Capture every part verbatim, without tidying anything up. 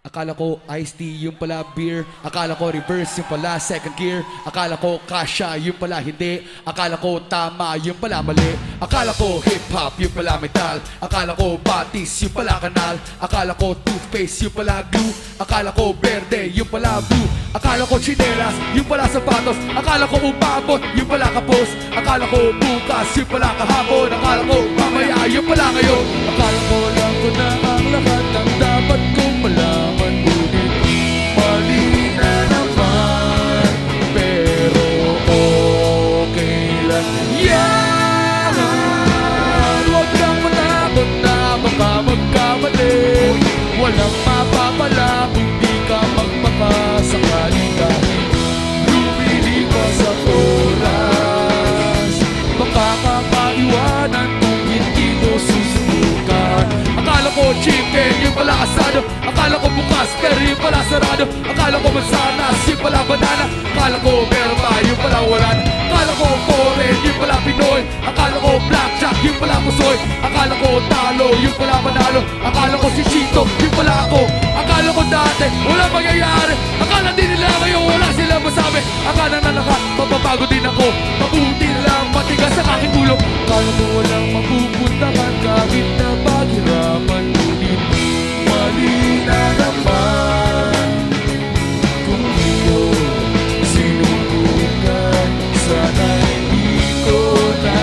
Akala ko iced tea, yung pala beer. Akala ko reverse, yung pala second gear. Akala ko kasha, yung pala hindi. Akala ko tama, yung pala mali. Akala ko hip-hop, yung pala metal. Akala ko batis, yung pala kanal. Akala ko toothpaste, yung pala glue. Akala ko verde, yung pala blue. Akala ko chinelas, yung pala sapatos. Akala ko umabot, yung pala kapos. Akala ko bukas, yung pala kahapon. Akala ko mamaya, yung pala ngayon. Akala ko lang ko na ang lahat ng dapat kong malaman. Ngunit mali na naman. Pero okay lang yan. Huwag kang matakot na baka magkamali. Walang mapapala kung di ka magmakasakali. Dahil lumilipas sa oras, makakapaiwanan kung hindi mo susubukan. Akala ko chicken, yung pala asado. Akala ko bukas, pero yung pala sarado. Akala ko mansanas, yung pala banana. Akala ko meron pa, yung pala wala na. Akala ko foreign, yung pala Pinoy. Akala ko blackjack, yung pala pusoy. Akala ko talo, yung pala manalo. Akala ko si Chito, yung pala ako. Akala ko dati, wala mangyayari. Akala din nila ngayon, wala silang masabi. Akala na lahat, mapapago din ako. Mabuti lang, matigas ang aking ulo. Akala mo walang mapupuntahan kahit na paghirapan. Ngunit mali na naman. Kung iyo sinubukan, sana hindi ko na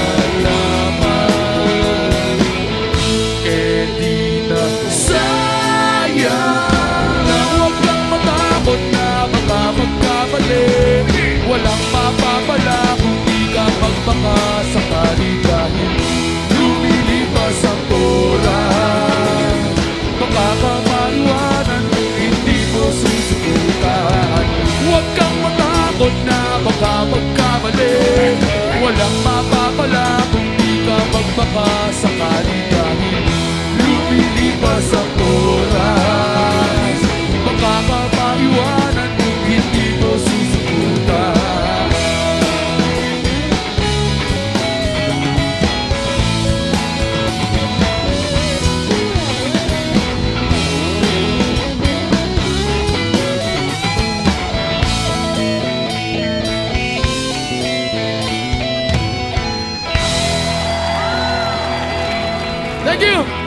nalaman. Eh di na sayang na huwag kang matakot na baka magkamali. Walang mapapala kung di ka magmakasakali. Dahil lumilipas ang oras, makakapaliwanan kung hindi mo susubukan. Huwag kang matakot na baka magkamali. Walang mapapala kung di ka magmakasakali. Dahil lumilipas ang oras, makakapaliwanan kung hindi mo susubukan. Thank you!